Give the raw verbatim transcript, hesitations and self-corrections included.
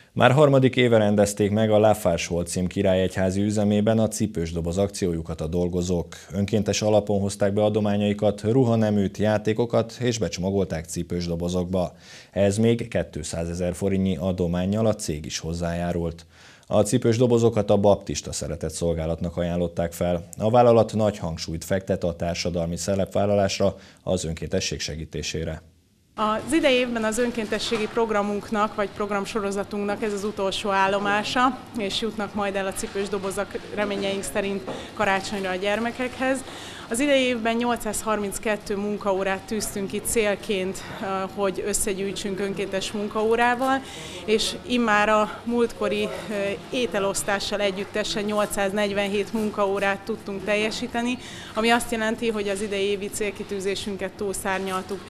Már harmadik éve rendezték meg a Lafarge-Holt királyegyházi üzemében a cipős doboz akciójukat a dolgozók. Önkéntes alapon hozták be adományaikat, ruhaneműt, játékokat és becsomagolták cipős dobozokba. Ez még kétszázezer forintnyi adománnyal a cég is hozzájárult. A cipős dobozokat a Baptista Szeretetszolgálatnak ajánlották fel. A vállalat nagy hangsúlyt fektet a társadalmi szerepvállalásra, az önkéntesség segítésére. Az idei évben az önkéntességi programunknak, vagy programsorozatunknak ez az utolsó állomása, és jutnak majd el a cipős dobozok reményeink szerint karácsonyra a gyermekekhez. Az idei évben nyolcszázharminckettő munkaórát tűztünk itt célként, hogy összegyűjtsünk önkéntes munkaórával, és immár a múltkori ételosztással együttesen nyolcszáznegyvenhét munkaórát tudtunk teljesíteni, ami azt jelenti, hogy az idei évi célkitűzésünket túlszárnyaltuk.